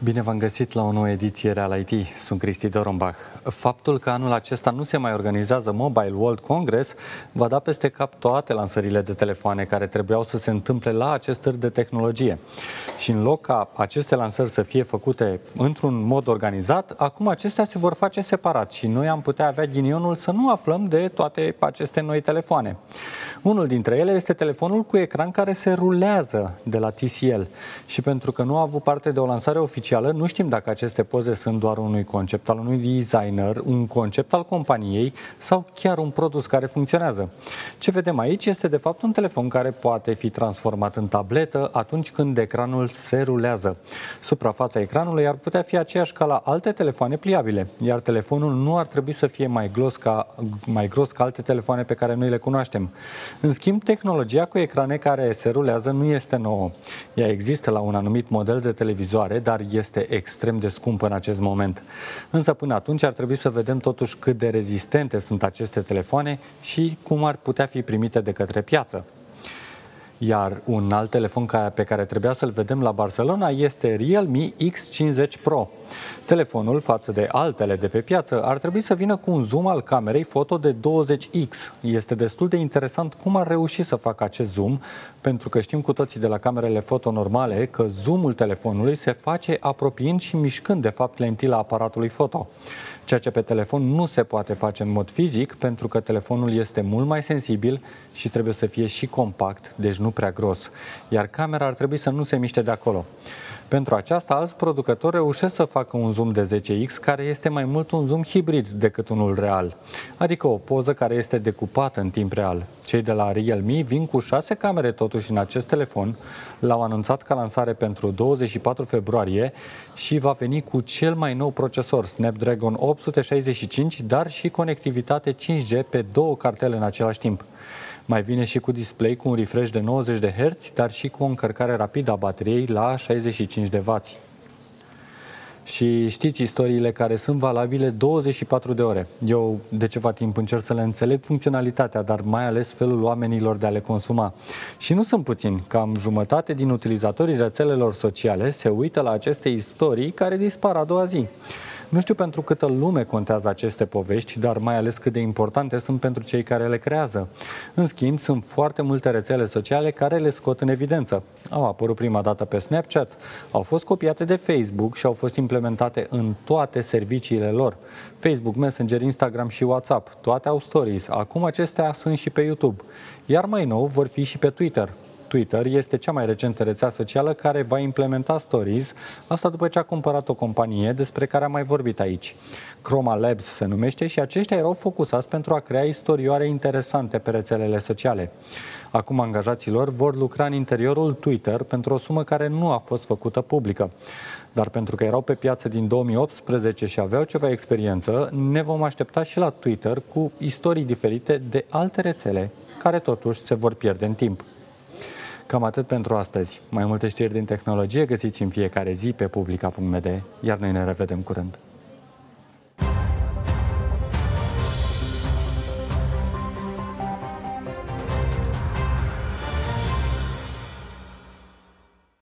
Bine v-am găsit la o nouă ediție Real IT. Sunt Cristi Dorombach. Faptul că anul acesta nu se mai organizează Mobile World Congress va da peste cap toate lansările de telefoane care trebuiau să se întâmple la acest târg de tehnologie. Și în loc ca aceste lansări să fie făcute într-un mod organizat, acum acestea se vor face separat și noi am putea avea ghinionul să nu aflăm de toate aceste noi telefoane. Unul dintre ele este telefonul cu ecran care se rulează de la TCL și pentru că nu a avut parte de o lansare oficială, nu știm dacă aceste poze sunt doar unui concept al unui designer, un concept al companiei sau chiar un produs care funcționează. Ce vedem aici este de fapt un telefon care poate fi transformat în tabletă atunci când ecranul se rulează. Suprafața ecranului ar putea fi aceeași ca la alte telefoane pliabile, iar telefonul nu ar trebui să fie mai gros ca alte telefoane pe care noi le cunoaștem. În schimb, tehnologia cu ecrane care se rulează nu este nouă. Ea există la un anumit model de televizoare, dar este extrem de scumpă în acest moment. Însă până atunci ar trebui să vedem totuși cât de rezistente sunt aceste telefoane și cum ar putea fi primite de către piață. Iar un alt telefon pe care trebuia să-l vedem la Barcelona este Realme X50 Pro. Telefonul, față de altele de pe piață, ar trebui să vină cu un zoom al camerei foto de 20x. Este destul de interesant cum ar reuși să facă acest zoom, pentru că știm cu toții de la camerele foto normale că zoomul telefonului se face apropiind și mișcând de fapt lentila aparatului foto. Ceea ce pe telefon nu se poate face în mod fizic, pentru că telefonul este mult mai sensibil și trebuie să fie și compact, deci nu prea gros, iar camera ar trebui să nu se miște de acolo. Pentru aceasta, alți producători reușesc să facă un zoom de 10x, care este mai mult un zoom hibrid decât unul real, adică o poză care este decupată în timp real. Cei de la Realme vin cu 6 camere totuși în acest telefon, l-au anunțat ca lansare pentru 24 februarie și va veni cu cel mai nou procesor Snapdragon 865, dar și conectivitate 5G pe 2 cartele în același timp. Mai vine și cu display cu un refresh de 90 de Hz, dar și cu o încărcare rapidă a bateriei la 65 de W. Și știți istoriile care sunt valabile 24 de ore. Eu de ceva timp încerc să le înțeleg funcționalitatea, dar mai ales felul oamenilor de a le consuma. Și nu sunt puțini, cam jumătate din utilizatorii rețelelor sociale se uită la aceste istorii care dispar a doua zi. Nu știu pentru câtă lume contează aceste povești, dar mai ales cât de importante sunt pentru cei care le creează. În schimb, sunt foarte multe rețele sociale care le scot în evidență. Au apărut prima dată pe Snapchat, au fost copiate de Facebook și au fost implementate în toate serviciile lor. Facebook, Messenger, Instagram și WhatsApp, toate au stories. Acum acestea sunt și pe YouTube. Iar mai nou vor fi și pe Twitter. Twitter este cea mai recentă rețea socială care va implementa Stories, asta după ce a cumpărat o companie despre care am mai vorbit aici. Chroma Labs se numește și aceștia erau focusați pentru a crea istorioare interesante pe rețelele sociale. Acum angajaților vor lucra în interiorul Twitter pentru o sumă care nu a fost făcută publică. Dar pentru că erau pe piață din 2018 și aveau ceva experiență, ne vom aștepta și la Twitter cu istorii diferite de alte rețele, care totuși se vor pierde în timp. Cam atât pentru astăzi. Mai multe știri din tehnologie găsiți în fiecare zi pe publica.md, iar noi ne revedem curând.